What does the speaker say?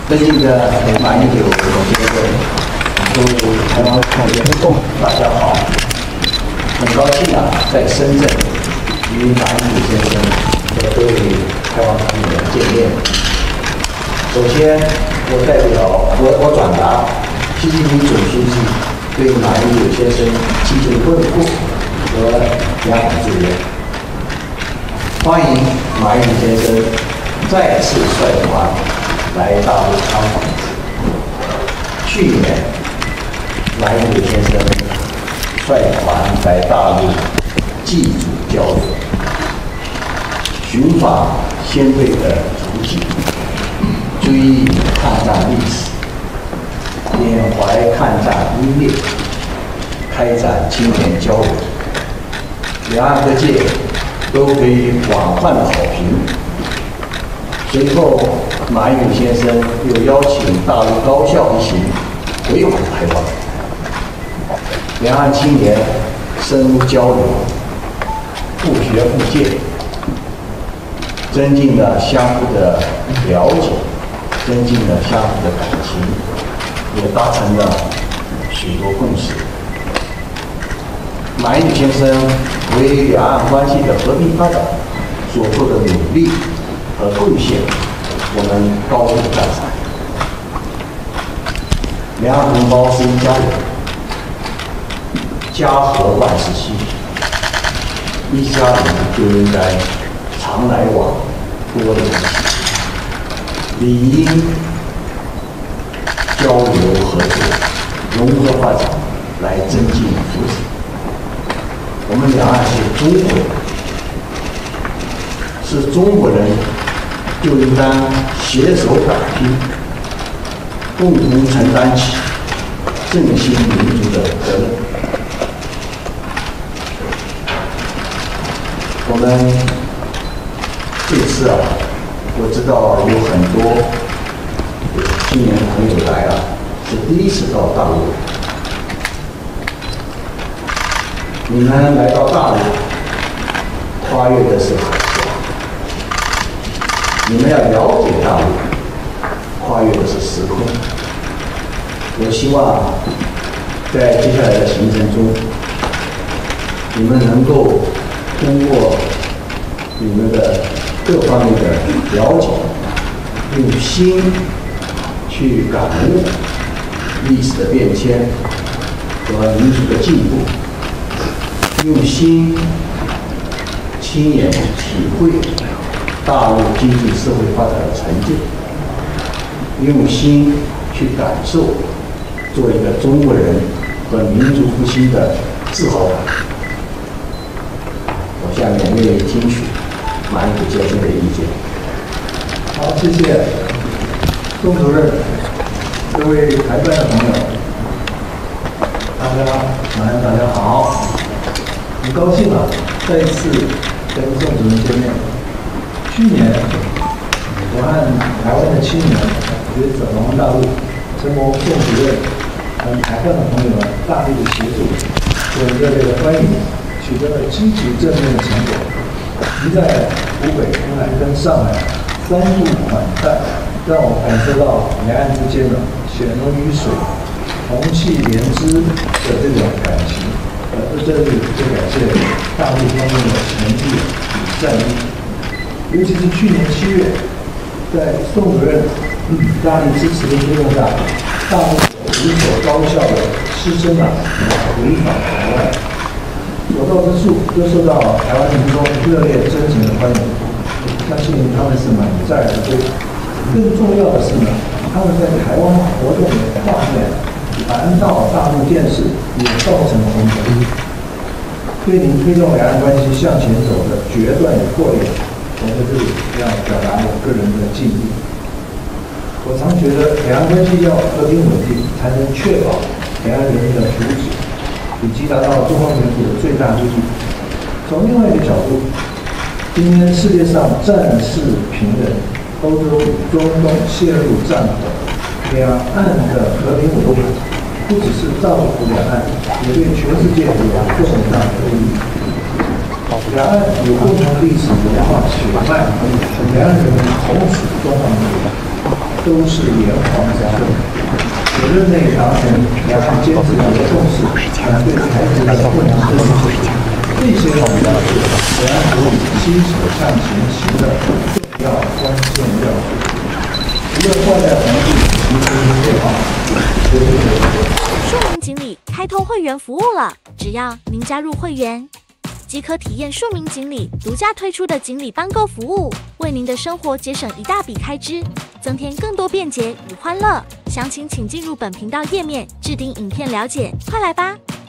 尊敬的马英九总先生，各位台湾同众，大家好！很高兴在深圳与马英九先生和各位台湾朋友见面。首先，我转达习近平总书记对马英九先生积极问候和良好祝愿，欢迎马英九先生再次率团来大陆参访。去年，马英九先生率团来大陆祭祖交流，寻访先辈的足迹，追忆抗战历史，缅怀抗战英烈，开展青年交流，两岸各界都给予广泛的好评。随后，马英九先生又邀请大陆高校一行回访台湾，两岸青年深入交流，互学互鉴，增进了相互的了解，增进了相互的感情，也达成了许多共识。马英九先生为两岸关系的和平发展所做的努力和贡献，我们高度赞赏。两岸同胞是一家人，家和万事兴，一家人就应该常来往，多联系，理应交流合作，融合发展，来增进福祉。我们两岸是中国人，是中国人，就应当携手打拼，共同承担起振兴民族的责任。我们这次我知道有很多青年朋友来是第一次到大陆。你们来到大陆，跨越的是海峡；你们要了解大陆，跨越的是时空。我希望在接下来的行程中，你们能够通过你们的各方面的了解，用心去感悟历史的变迁和民族的进步。用心亲眼体会大陆经济社会发展的成就，用心去感受做一个中国人和民族复兴的自豪感。我下面愿意听取马英九先生的意见。 好，谢谢宋主任，各位台办的朋友，大家好。很高兴再一次跟宋主任见面。去年，我和台湾的青年学者往大陆，承蒙宋主任和台办的朋友们大力的协助，和热烈的欢迎，取得了积极正面的成果。即在湖北、湖南跟上海3度款待，让我感受到两岸之间的血浓于水、同气连枝的这种感情。这里就感谢大陆方面的诚意与善意，尤其是去年7月，在宋主任大力支持的推动下，大陆5所高校的师生回访台湾，所到之处都受到台湾民众热烈真诚的欢迎，相信他们是满载而归。更重要的是他们在台湾活动的画面传到大陆电视，也造成红人。对您推动两岸关系向前走的决断与魄力，我在这里要表达我个人的敬意。我常觉得两岸关系要和平稳定，才能确保两岸人民的福祉，以及达到中华民族的最大利益。从另外一个角度，今天世界上战事频仍，欧洲与中东陷入战火，两岸的和平稳定不只是造福两岸，也对全世界有重大的意义。两岸有共同历史文化血脉，两岸人民同属中华民族。 都是炎黄之孙。我任内达成两岸坚持和重视，反对台独的不良政策，这些都是两岸可以携手向前行的重要关键要素。除了外在环境及时变化， 庶民锦鲤开通会员服务了，只要您加入会员，即可体验庶民锦鲤独家推出的锦鲤搬购服务，为您的生活节省一大笔开支，增添更多便捷与欢乐。详情请进入本频道页面置顶影片了解，快来吧！